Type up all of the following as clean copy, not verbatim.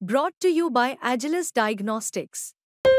Brought to you by Agilus Diagnostics.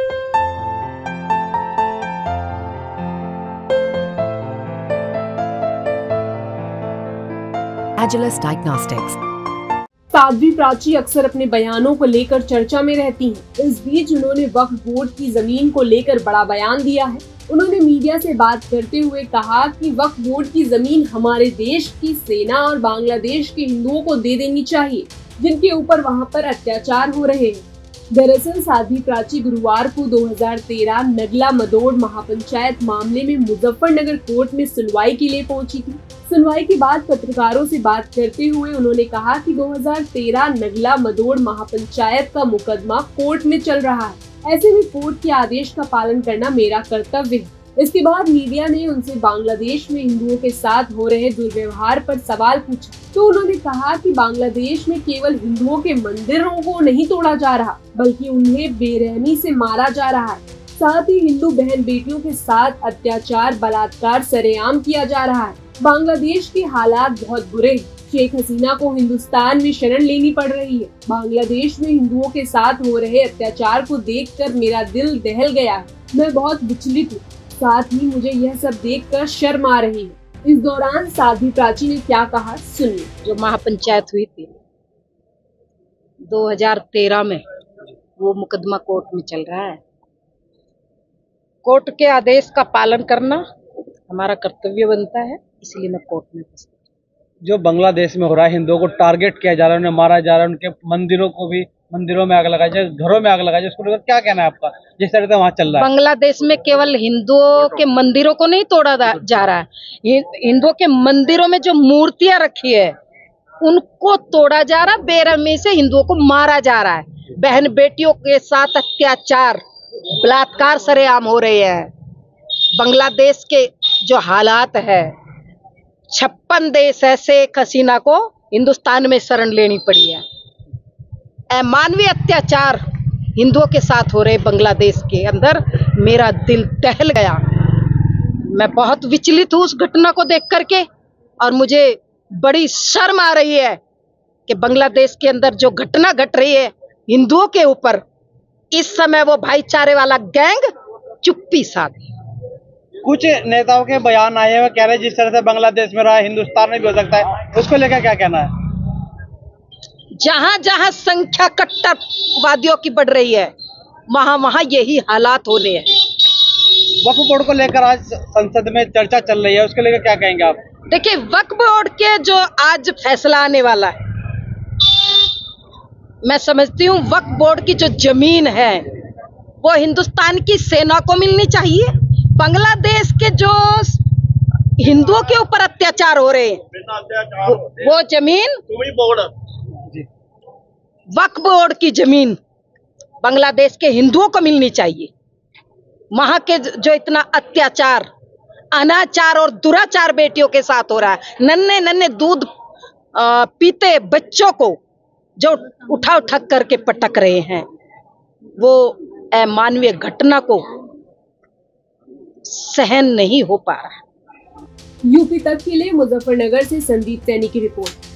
Agilus Diagnostics. Sadhvi Prachi अक्सर अपने बयानों को लेकर चर्चा में रहती हैं। इस बीच उन्होंने वक्फ बोर्ड की जमीन को लेकर बड़ा बयान दिया है। उन्होंने मीडिया से बात करते हुए कहा कि वक्फ बोर्ड की जमीन हमारे देश की सेना और बांग्लादेश के हिंदुओं को दे देनी चाहिए, जिनके ऊपर वहां पर अत्याचार हो रहे हैं। दरअसल साध्वी प्राची गुरुवार को 2013 नगला मदोड़ महापंचायत मामले में मुजफ्फरनगर कोर्ट में सुनवाई के लिए पहुंची थी। सुनवाई के बाद पत्रकारों से बात करते हुए उन्होंने कहा कि 2013 नगला मदोड़ महापंचायत का मुकदमा कोर्ट में चल रहा है। ऐसे में कोर्ट के आदेश का पालन करना मेरा कर्तव्य है। इसके बाद मीडिया ने उनसे बांग्लादेश में हिंदुओं के साथ हो रहे दुर्व्यवहार पर सवाल पूछा, तो उन्होंने कहा कि बांग्लादेश में केवल हिंदुओं के मंदिरों को नहीं तोड़ा जा रहा, बल्कि उन्हें बेरहमी से मारा जा रहा है। साथ ही हिंदू बहन बेटियों के साथ अत्याचार, बलात्कार सरेआम किया जा रहा है। बांग्लादेश के हालात बहुत बुरे हैं। शेख हसीना को हिंदुस्तान में शरण लेनी पड़ रही है। बांग्लादेश में हिंदुओं के साथ हो रहे अत्याचार को देखकर मेरा दिल दहल गया है। मैं बहुत विचलित हूँ। साथ ही मुझे यह सब देखकर शर्म आ रही है। इस दौरान साध्वी प्राची ने क्या कहा, सुनिए। जो महापंचायत हुई थी 2013 में, वो मुकदमा कोर्ट में चल रहा है। कोर्ट के आदेश का पालन करना हमारा कर्तव्य बनता है, इसलिए मैं कोर्ट में फंसी। जो बांग्लादेश में हो रहा है, हिंदुओं को टारगेट किया जा रहा है, उन्हें मारा जा रहा है, उनके मंदिरों को भी, मंदिरों में आग लगाई जाए, घरों में आग लगाई जाए, उसको लेकर क्या कहना है आपका, जिस तरह से वहाँ चल रहा है? बांग्लादेश में केवल हिंदुओं के मंदिरों को नहीं तोड़ा जा रहा है, हिंदुओं के मंदिरों में जो मूर्तियां रखी है उनको तोड़ा जा रहा है, बेरहमी से हिंदुओं को मारा जा रहा है। बहन बेटियों के साथ अत्याचार, बलात्कार सरेआम हो रहे हैं। बांग्लादेश के जो हालात है, 56 देश ऐसे हसीना को हिंदुस्तान में शरण लेनी पड़ी है। अमानवीय अत्याचार हिंदुओं के साथ हो रहे बांग्लादेश के अंदर, मेरा दिल दहल गया। मैं बहुत विचलित हूँ उस घटना को देख करके, और मुझे बड़ी शर्म आ रही है कि बांग्लादेश के अंदर जो घटना घट रही है हिंदुओं के ऊपर, इस समय वो भाईचारे वाला गैंग चुप्पी साधी। कुछ नेताओं के बयान आए हैं, कह रहे हैं जिस तरह से बांग्लादेश में रहा है हिंदुस्तान में भी हो सकता है, उसको लेकर क्या कहना है? जहां जहां संख्या कट्टरवादियों की बढ़ रही है, वहां वहां यही हालात होने हैं। वक्फ बोर्ड को लेकर आज संसद में चर्चा चल रही है, उसको लेकर क्या कहेंगे आप? देखिए, वक्फ बोर्ड के जो आज फैसला आने वाला है, मैं समझती हूँ वक्फ बोर्ड की जो जमीन है वो हिंदुस्तान की सेना को मिलनी चाहिए। बांग्लादेश के जो हिंदुओं के ऊपर अत्याचार हो रहे हैं, वो जमीन वक्फ बोर्ड की जमीन बांग्लादेश के हिंदुओं को मिलनी चाहिए। वहां के जो इतना अत्याचार, अनाचार और दुराचार बेटियों के साथ हो रहा है, नन्हे नन्हे दूध पीते बच्चों को जो उठा उठा करके पटक रहे हैं, वो अमानवीय घटना को सहन नहीं हो पा रहा। यूपी तक के लिए मुजफ्फरनगर से संदीप सैनी की रिपोर्ट।